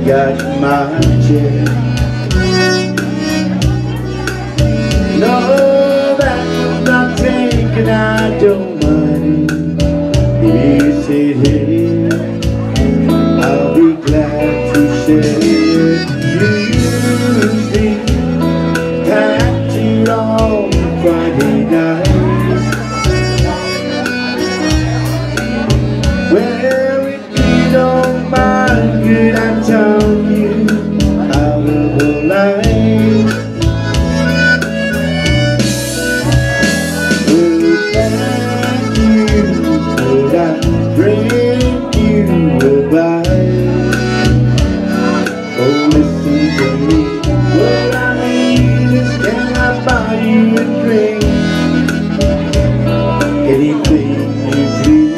got my chair. No, that was not taken, I don't mind. If you sit here, I'll be glad to share. You usually packed it on Friday nights. Well, if you don't mind, could I tell you how the whole life? Well, thank you, could I bring you a bite? Oh, listen to me, what I mean is, can I buy you a drink? Anything you please.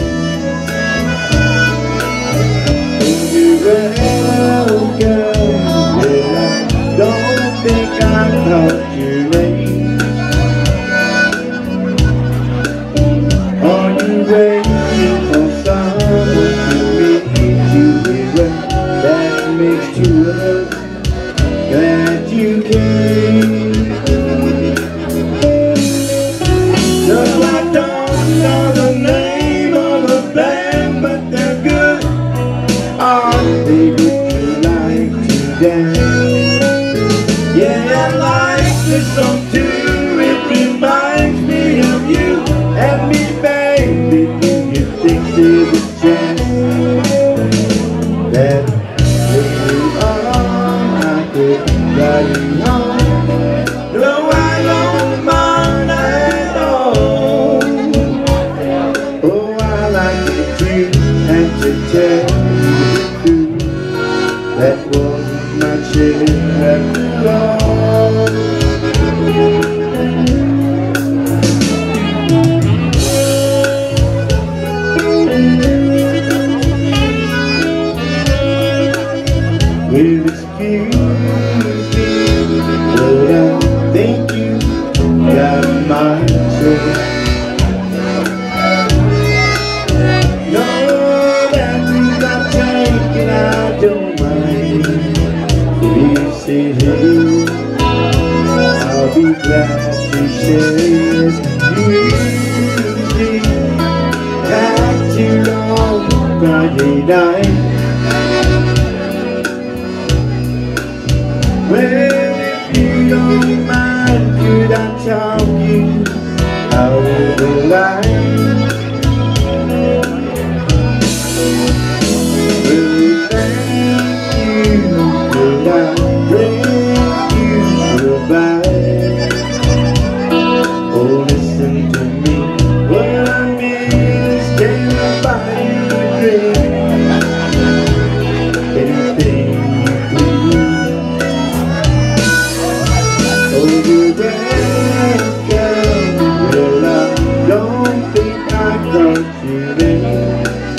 Don't think I caught your name. Are you waiting for someone to meet you here? That makes two of us. Glad you came. No, I don't know the name of the band, but they're good. Aren't they? Would you like to dance? Yeah, I like this song too. It reminds me of you and me, baby. Do you think there's a chance that later on I could ride you home? No, I don't mind at all. Oh, I like it too, and to tell you the truth, that wasn't my chair after all. Well, excuse me, but I think you got my chair. No, that means I'm taking, I don't mind. If you sit here, I'll be glad to share. Usually packed it on Friday night. Well, if you don't mind, could I tell you how the life? Well, thank you, could I bring you a bite? Oh, listen to me, what I mean is, can I buy you a drink? Anything you please. Oh, you're welcome. Well, I don't think I caught you there.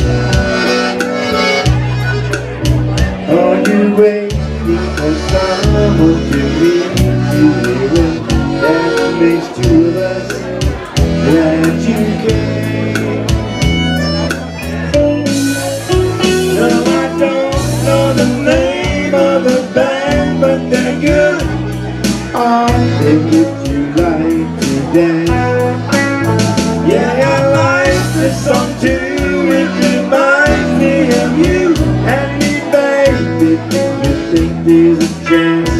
Are you waiting for someone to meet you here? That makes two of us. Glad you came. No, I don't know the name of the band, but they're good. Aren't they? Would you like to dance? Yeah, I like this song too. It reminds me of you and me, baby. Do you think there's a chance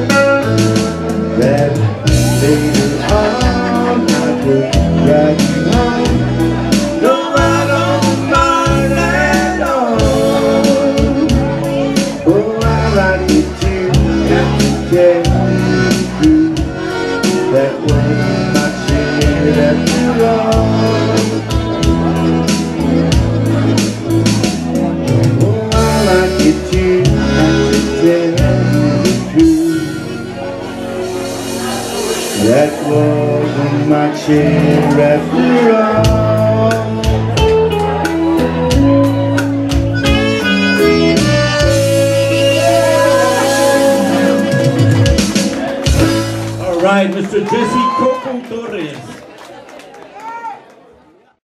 that later on I could ride you home? No, I don't mind at all. Oh, I like it too, and to tell you that wasn't my chair after all. Oh, I like it too, and to tell you the truth, that wasn't my chair after all. All right, Mr. Jesse Coco Torres.